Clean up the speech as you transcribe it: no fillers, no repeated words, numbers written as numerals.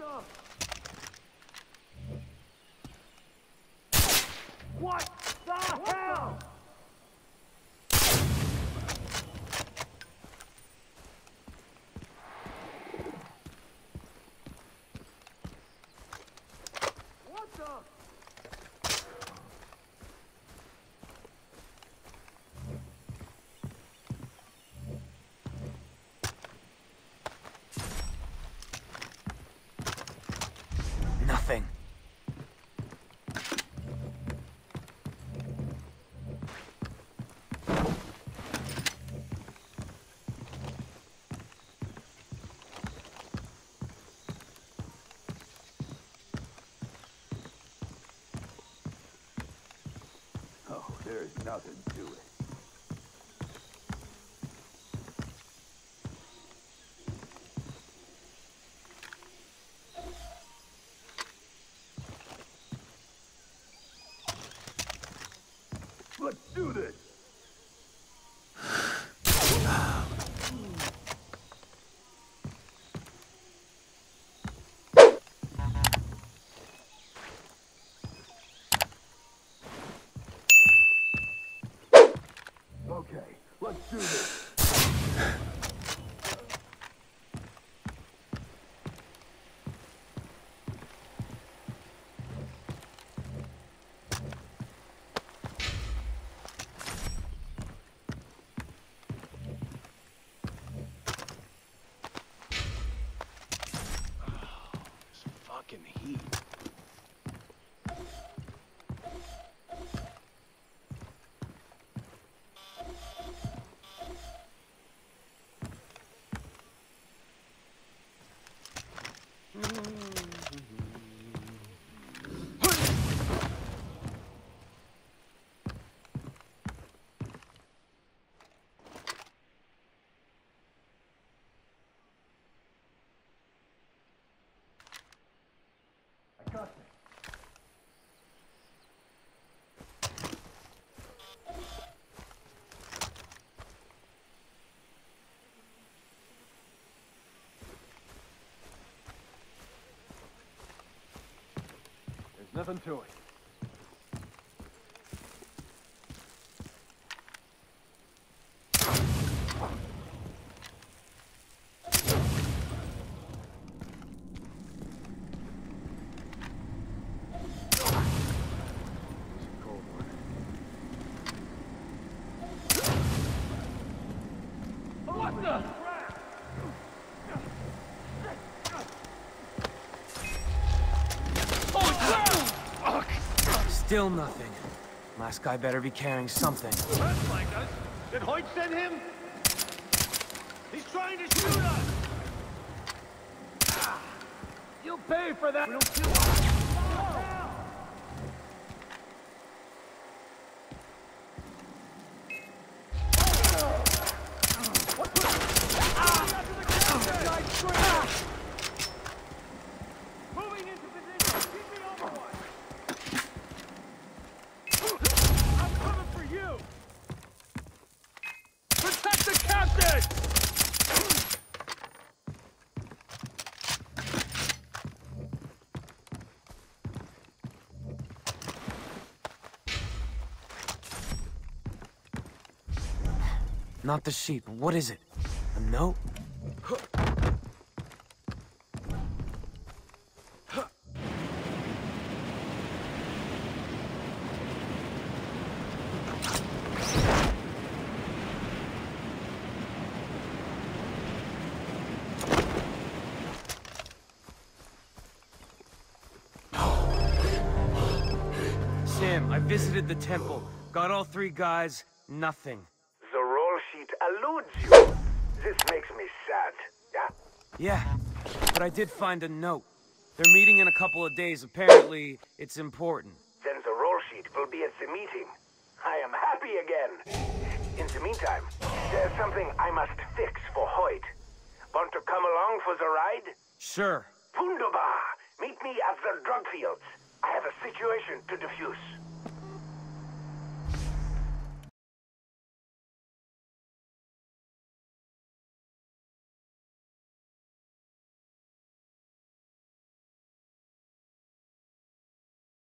What the hell? What the? Nothing. Oh, there's nothing to it. Let's do this! Okay, let's do this. Fucking heat. I got this. There's nothing to it. What the? Still nothing. Last guy better be carrying something. That's like us. Did Hoyt send him? He's trying to shoot us! You'll pay for that! We don't kill Moving into position! Keep me on one! I'm coming for you! Protect the captain! Not the sheep. What is it? A note? Sam, I visited the temple. Got all three guys. Nothing. The roll sheet eludes you. This makes me sad, yeah? Yeah, but I did find a note. They're meeting in a couple of days. Apparently, it's important. Then the roll sheet will be at the meeting. I am happy again. In the meantime, there's something I must fix for Hoyt. Want to come along for the ride? Sure. Wunderbar! Meet me at the drug fields. I have a situation to defuse.